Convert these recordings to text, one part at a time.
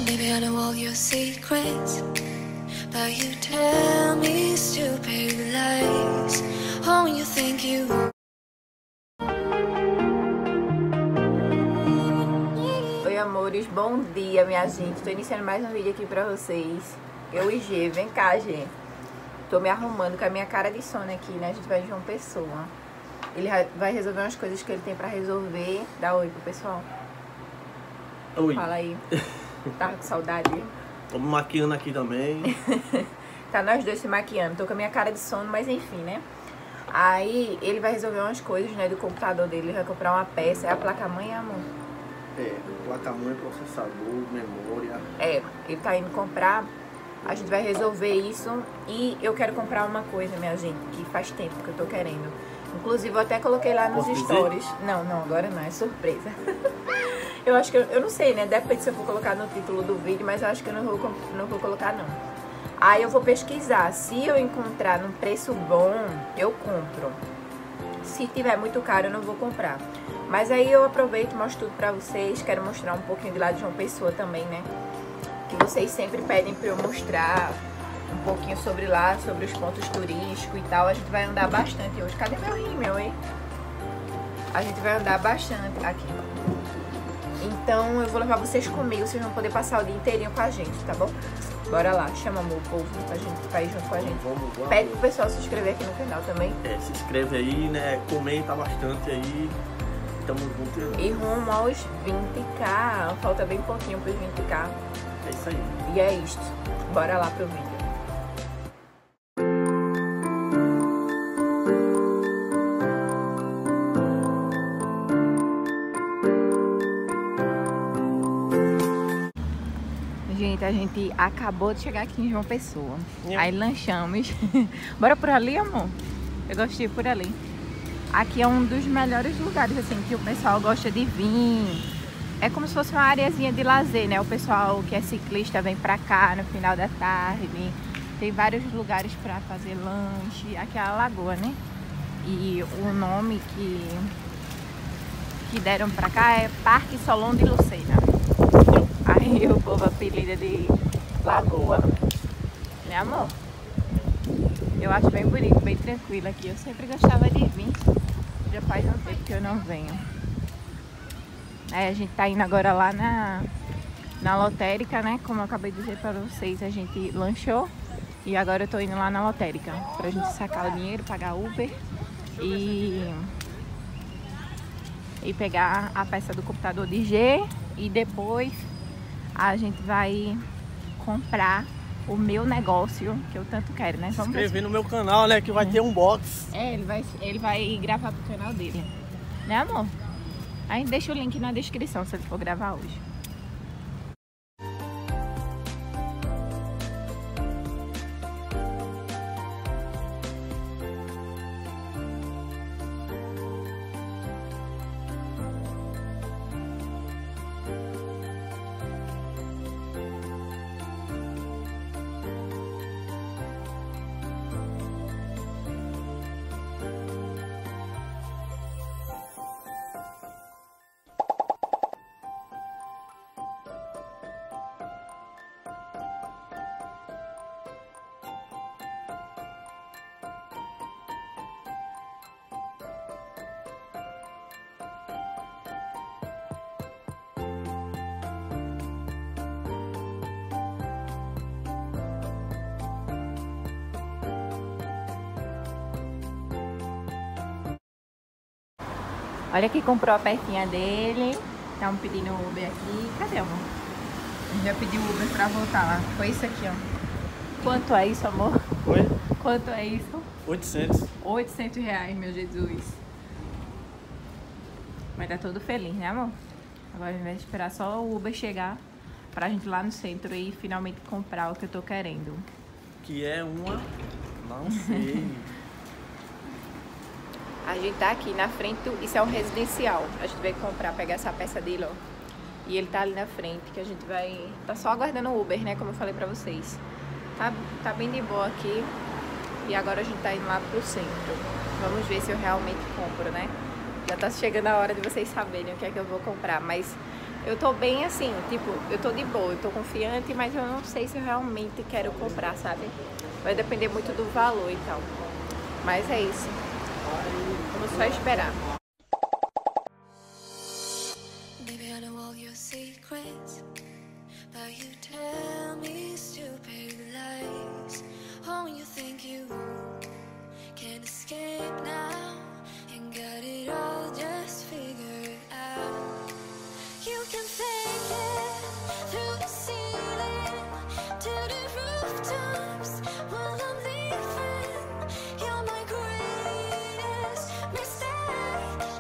Maybe I know all your secrets, but you tell me stupid lies. Oh, you think you... Oi, amores, bom dia, minha gente. Tô iniciando mais um vídeo aqui pra vocês. Eu e G, vem cá, G. Tô me arrumando com a minha cara de sono aqui, né? A gente vai de João Pessoa. Ele vai resolver umas coisas que ele tem pra resolver. Dá oi pro pessoal. Oi. Fala aí. Tava com saudade? Tô me maquiando aqui também. Tá nós dois se maquiando. Tô com a minha cara de sono, mas enfim, né? Aí ele vai resolver umas coisas, né, do computador dele. Ele vai comprar uma peça. É a placa-mãe, amor? É, placa-mãe, processador, memória. É, ele tá indo comprar. A gente vai resolver isso. E eu quero comprar uma coisa, minha gente, que faz tempo que eu tô querendo. Inclusive, eu até coloquei lá nos stories. Não, agora não, é surpresa. Eu acho que, eu não sei, né? Depende se eu vou colocar no título do vídeo, mas eu acho que eu não vou colocar, não. Aí eu vou pesquisar. Se eu encontrar num preço bom, eu compro. Se tiver muito caro, eu não vou comprar. Mas aí eu aproveito e mostro tudo pra vocês. Quero mostrar um pouquinho de lá de João Pessoa também, né? Que vocês sempre pedem pra eu mostrar um pouquinho sobre lá, sobre os pontos turísticos e tal. A gente vai andar bastante hoje. Cadê meu rímel, hein? A gente vai andar bastante aqui. Então eu vou levar vocês comigo, vocês vão poder passar o dia inteirinho com a gente, tá bom? Bora lá, chama o povo pra gente pra ir junto com a gente. Vamos. Pede pro pessoal se inscrever aqui no canal também. É, se inscreve aí, né? Comenta bastante aí. Tamo junto. E rumo aos 20k. Falta bem pouquinho pros 20k. É isso aí. E é isto. Bora lá pro vídeo. Gente, a gente acabou de chegar aqui em João Pessoa. Aí lanchamos. Bora por ali, amor? Eu gostei por ali. Aqui é um dos melhores lugares, assim, que o pessoal gosta de vir. É como se fosse uma areazinha de lazer, né? O pessoal que é ciclista vem pra cá no final da tarde. Tem vários lugares pra fazer lanche. Aqui é a lagoa, né? E o nome que deram pra cá é Parque Solon de Lucena. Aí o povo apelida de lagoa. Né, amor? Eu acho bem bonito, bem tranquilo aqui. Eu sempre gostava de vir. Já faz um tempo que eu não venho. Aí a gente tá indo agora lá na lotérica, né? Como eu acabei de dizer pra vocês, a gente lanchou. E agora eu tô indo lá na lotérica pra gente sacar o dinheiro, pagar Uber e pegar a peça do computador de G. E depois a gente vai comprar o meu negócio, que eu tanto quero, né? Se inscrever no meu canal, né? Que vai ter um box. É, ele vai gravar pro canal dele. Né, amor? Aí deixa o link na descrição se ele for gravar hoje. Olha que comprou a pecinha dele. Estamos pedindo o Uber aqui. Cadê, amor? A gente já pediu o Uber pra voltar lá. Foi isso aqui, ó. Quanto é isso, amor? Oi? Quanto é isso? 800. 800 reais, meu Jesus. Vai dar todo feliz, né, amor? Agora a gente vai esperar só o Uber chegar pra gente ir lá no centro e finalmente comprar o que eu tô querendo. Que é uma... Não sei. A gente tá aqui na frente, isso é um residencial. A gente vai comprar, pegar essa peça dele, ó. E ele tá ali na frente, que a gente vai... Tá só aguardando o Uber, né, como eu falei pra vocês. Tá bem de boa aqui. E agora a gente tá indo lá pro centro. Vamos ver se eu realmente compro, né? Já tá chegando a hora de vocês saberem o que é que eu vou comprar. Mas Eu tô bem assim, tipo, eu tô de boa, eu tô confiante, mas eu não sei se eu realmente quero comprar, sabe? Vai depender muito do valor e tal. Mas é isso. Vamos só esperar. Baby, I know all your secrets, but you tell me stupid lies. Oh, you think you can escape now and got it all just figured out. You can fake it through the ceiling to the rooftops while I'm leaving. You're my greatest mistake.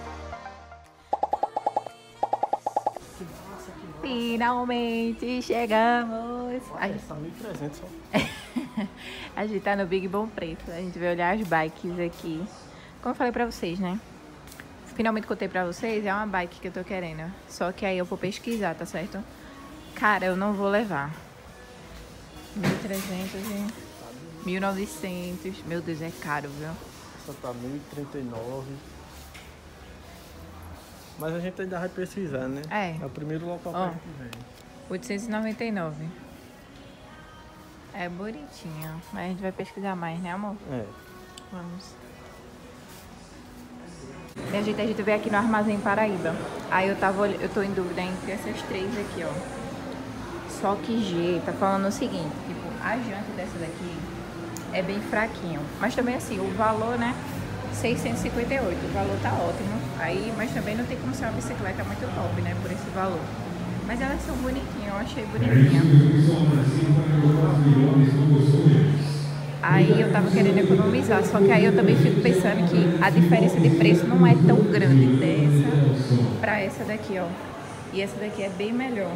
Finalmente chegamos! Essa 1.300 só. A gente tá no Big Bom Preto. A gente vai olhar as bikes aqui. Como eu falei pra vocês, né? Finalmente contei pra vocês, é uma bike que eu tô querendo. Só que aí eu vou pesquisar, tá certo? Cara, eu não vou levar. 1.300 e 1.900. Meu Deus, é caro, viu? Essa tá 1.039. Mas a gente ainda vai pesquisar, né? É. É o primeiro local Ó. que a gente vem. 899. É bonitinho. Mas a gente vai pesquisar mais, né, amor? É. Vamos. E a gente veio aqui no Armazém Paraíba. Aí eu tô em dúvida entre essas três aqui, ó. Só que G tá falando o seguinte, tipo, a janta dessa daqui é bem fraquinho. Mas também assim, o valor, né? 658, o valor tá ótimo. Aí, mas também não tem como ser uma bicicleta muito top, né? Por esse valor. Mas elas são bonitinhas, eu achei bonitinha. Aí eu tava querendo economizar, só que aí eu também fico pensando que a diferença de preço não é tão grande dessa pra essa daqui, ó. E essa daqui é bem melhor.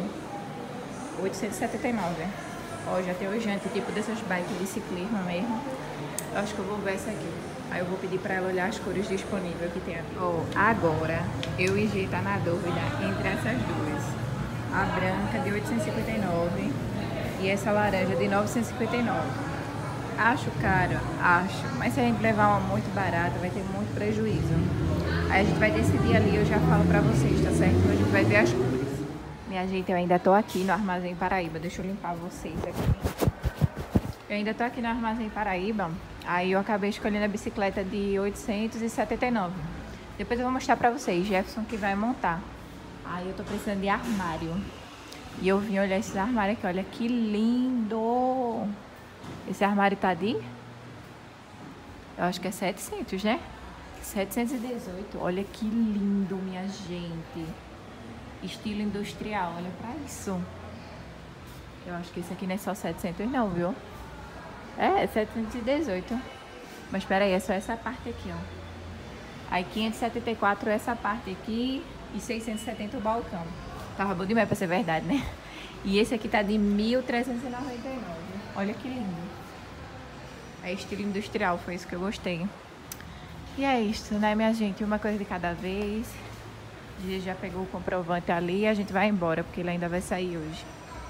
879. Ó, já tem o jante, tipo dessas bikes de ciclismo mesmo. Eu acho que eu vou ver essa aqui. Aí eu vou pedir pra ela olhar as cores disponíveis que tem aqui. Ó, agora eu e G tá na dúvida entre essas duas. A branca de 859 e essa laranja de 959. Acho caro, acho. Mas se a gente levar uma muito barata, vai ter muito prejuízo. Aí a gente vai decidir ali, eu já falo pra vocês, tá certo? A gente vai ver as cores. Minha gente, eu ainda tô aqui no Armazém Paraíba. Deixa eu limpar vocês aqui. Eu ainda tô aqui no Armazém Paraíba. Aí eu acabei escolhendo a bicicleta de 879. Depois eu vou mostrar pra vocês, Jefferson que vai montar. Aí eu tô precisando de armário. E eu vim olhar esses armários aqui, olha que lindo! Esse armário tá de... eu acho que é 700, né? 718. Olha que lindo, minha gente. Estilo industrial, olha pra isso. Eu acho que esse aqui não é só 700 não, viu? É 718. Mas espera aí, é só essa parte aqui, ó. Aí 574 essa parte aqui e 670 o balcão. Tava bom demais pra ser verdade, né? E esse aqui tá de 1.399. Olha que lindo. É estilo industrial, foi isso que eu gostei. E é isso, né, minha gente? Uma coisa de cada vez. A gente já pegou o comprovante ali e a gente vai embora, porque ele ainda vai sair hoje.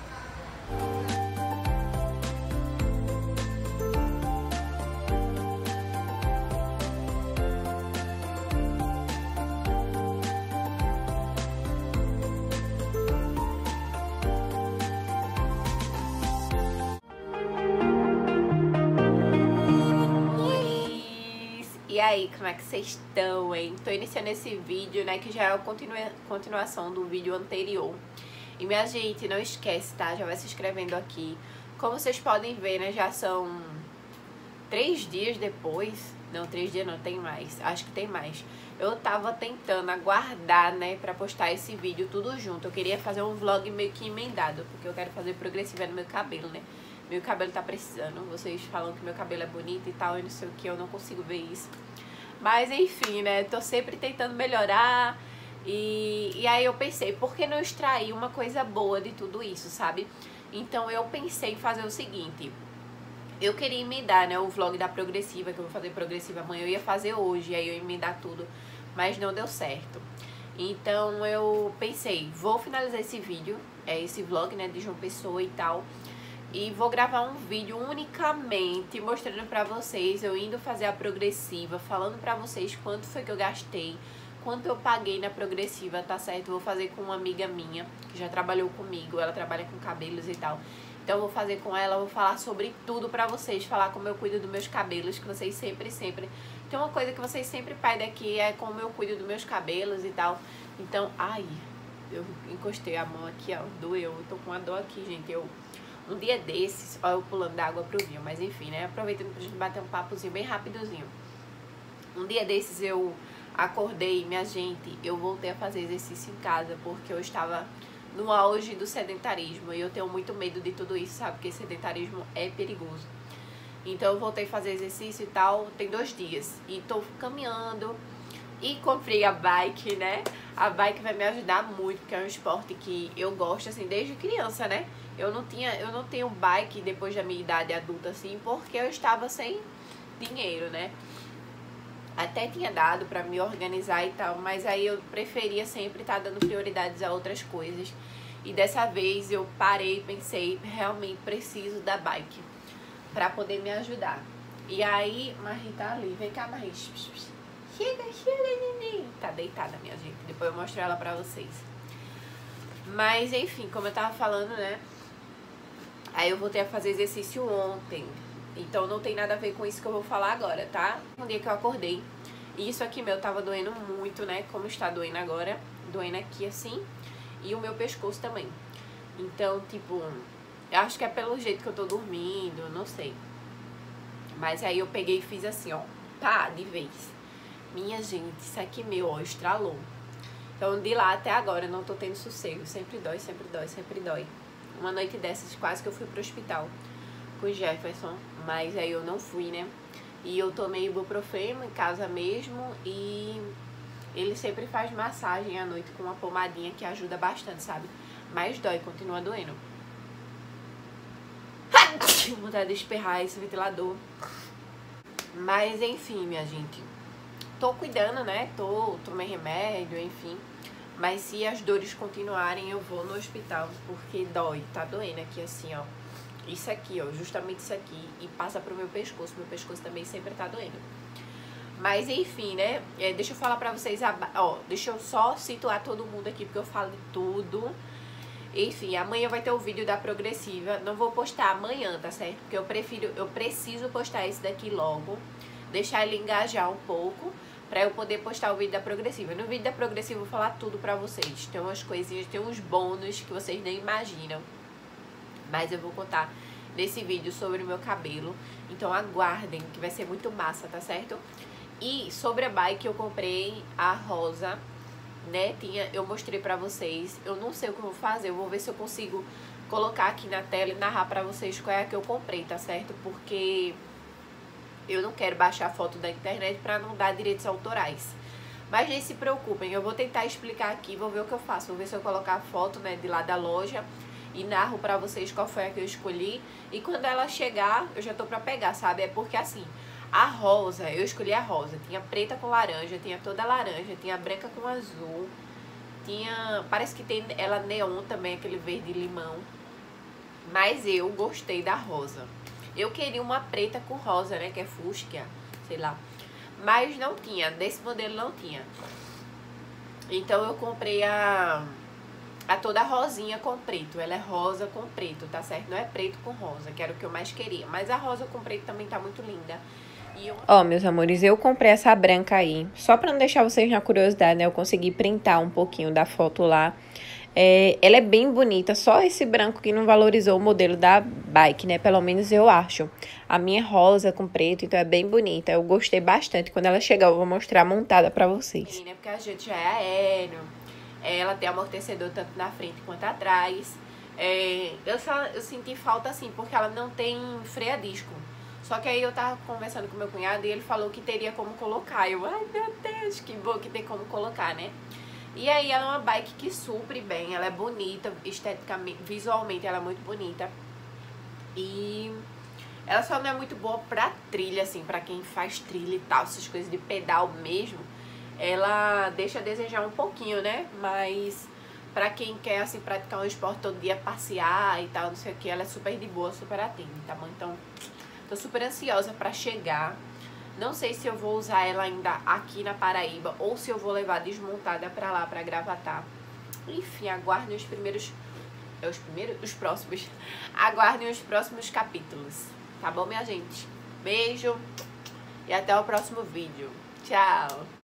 E aí, como é que vocês estão, hein? Tô iniciando esse vídeo, né, que já é a continuação do vídeo anterior. E minha gente, não esquece, tá? Já vai se inscrevendo aqui. Como vocês podem ver, né, já são 3 dias depois. Não, 3 dias não, tem mais. Acho que tem mais. Eu tava tentando aguardar, né, pra postar esse vídeo tudo junto. Eu queria fazer um vlog meio que emendado, porque eu quero fazer progressiva no meu cabelo, né? Meu cabelo tá precisando. Vocês falam que meu cabelo é bonito e tal, e não sei o que, eu não consigo ver isso. Mas enfim, né, tô sempre tentando melhorar. E aí eu pensei, por que não extrair uma coisa boa de tudo isso, sabe? Então eu pensei em fazer o seguinte. Eu queria emendar, né, o vlog da progressiva, que eu vou fazer progressiva amanhã. Eu ia fazer hoje, aí eu ia emendar tudo, mas não deu certo. Então eu pensei, vou finalizar esse vídeo, esse vlog, né, de João Pessoa e tal. E vou gravar um vídeo unicamente mostrando pra vocês eu indo fazer a progressiva, falando pra vocês quanto foi que eu gastei, quanto eu paguei na Progressiva, tá certo? Vou fazer com uma amiga minha, que já trabalhou comigo, ela trabalha com cabelos e tal. Então eu vou fazer com ela, vou falar sobre tudo pra vocês, falar como eu cuido dos meus cabelos, que vocês sempre... Tem uma coisa que vocês sempre pedem aqui, é como eu cuido dos meus cabelos e tal. Então, ai, eu encostei a mão aqui, ó, doeu, eu tô com uma dor aqui, gente, um dia desses, ó, eu pulando da água pro vinho, mas enfim, né, aproveitando pra gente bater um papozinho bem rapidozinho. Um dia desses eu acordei, minha gente, eu voltei a fazer exercício em casa, porque eu estava no auge do sedentarismo, e eu tenho muito medo de tudo isso, sabe, porque sedentarismo é perigoso. Então eu voltei a fazer exercício e tal, tem 2 dias, e tô caminhando, e comprei a bike, né, a bike vai me ajudar muito, porque é um esporte que eu gosto, assim, desde criança, né, eu não tenho bike depois da minha idade adulta, assim, porque eu estava sem dinheiro, né. Até tinha dado pra me organizar e tal, mas aí eu preferia sempre estar dando prioridades a outras coisas. E dessa vez eu parei e pensei, realmente preciso da bike pra poder me ajudar. E aí, Marie tá ali, vem cá, Marie. Chega, neném. Tá deitada, minha gente, depois eu mostro ela pra vocês. Mas enfim, como eu tava falando, né, aí eu voltei a fazer exercício ontem. Então não tem nada a ver com isso que eu vou falar agora, tá? Um dia que eu acordei, e isso aqui meu tava doendo muito, né? Como está doendo agora, doendo aqui assim, e o meu pescoço também. Então, tipo, eu acho que é pelo jeito que eu tô dormindo, não sei. Mas aí eu peguei e fiz assim, ó, pá, de vez. Minha gente, isso aqui meu, ó, estralou. Então de lá até agora eu não tô tendo sossego, sempre dói, sempre dói, sempre dói. Uma noite dessas quase que eu fui pro hospital com o Jefferson, mas aí eu não fui, né? E eu tomei ibuprofeno em casa mesmo, e ele sempre faz massagem à noite com uma pomadinha que ajuda bastante, sabe? Mas dói, continua doendo. Vontade de espirrar esse ventilador. Mas enfim, minha gente, tô cuidando, né? Tomei remédio, enfim. Mas se as dores continuarem, eu vou no hospital, porque dói, tá doendo aqui assim, ó. Isso aqui, ó, justamente isso aqui, e passa pro meu pescoço também sempre tá doendo. Mas enfim, né, deixa eu falar pra vocês, ó, deixa eu só situar todo mundo aqui, porque eu falo de tudo. Enfim, amanhã vai ter o vídeo da Progressiva, não vou postar amanhã, tá certo? Porque eu preciso postar esse daqui logo, deixar ele engajar um pouco, pra eu poder postar o vídeo da Progressiva. No vídeo da Progressiva eu vou falar tudo pra vocês, tem umas coisinhas, tem uns bônus que vocês nem imaginam. Mas eu vou contar nesse vídeo sobre o meu cabelo. Então aguardem, que vai ser muito massa, tá certo? E sobre a bike eu comprei a rosa, né? Eu mostrei pra vocês. Eu não sei o que eu vou fazer. Eu vou ver se eu consigo colocar aqui na tela e narrar pra vocês qual é a que eu comprei, tá certo? Porque eu não quero baixar a foto da internet pra não dar direitos autorais. Mas nem se preocupem, eu vou tentar explicar aqui, vou ver o que eu faço. Vou ver se eu colocar a foto, né, de lá da loja e narro pra vocês qual foi a que eu escolhi. E quando ela chegar, eu já tô pra pegar, sabe? É porque assim, a rosa, eu escolhi a rosa. Tinha preta com laranja, tinha toda laranja, tinha branca com azul. Tinha, parece que tem ela neon também, aquele verde limão. Mas eu gostei da rosa. Eu queria uma preta com rosa, né, que é fúcsia, sei lá. Mas não tinha, desse modelo não tinha. Então eu comprei a toda rosinha com preto. Ela é rosa com preto, tá certo? Não é preto com rosa, que era o que eu mais queria. Mas a rosa com preto também tá muito linda. Ó, meus amores, eu comprei essa branca aí. Só pra não deixar vocês na curiosidade, né? Eu consegui printar um pouquinho da foto lá. Ela é bem bonita, só esse branco que não valorizou o modelo da bike, né? Pelo menos eu acho. A minha é rosa com preto, então é bem bonita. Eu gostei bastante. Quando ela chegar, eu vou mostrar montada pra vocês. Porque a gente já é aéreo. Ela tem amortecedor tanto na frente quanto atrás. Eu senti falta assim, porque ela não tem freio a disco. Só que aí eu tava conversando com meu cunhado e ele falou que teria como colocar. Eu, ai meu Deus, que bom que tem como colocar, né? E aí ela é uma bike que supre bem, ela é bonita, esteticamente, visualmente ela é muito bonita. E ela só não é muito boa pra trilha, assim, pra quem faz trilha e tal, essas coisas de pedal mesmo. Ela deixa a desejar um pouquinho, né? Mas pra quem quer, assim, praticar um esporte todo dia, passear e tal, não sei o que, ela é super de boa, super atende, tá bom? Então, tô super ansiosa pra chegar, Não sei se eu vou usar ela ainda aqui na Paraíba ou se eu vou levar desmontada pra lá, pra Gravatar. Enfim, aguardem os próximos. Aguardem os próximos capítulos. Tá bom, minha gente? Beijo e até o próximo vídeo. Tchau!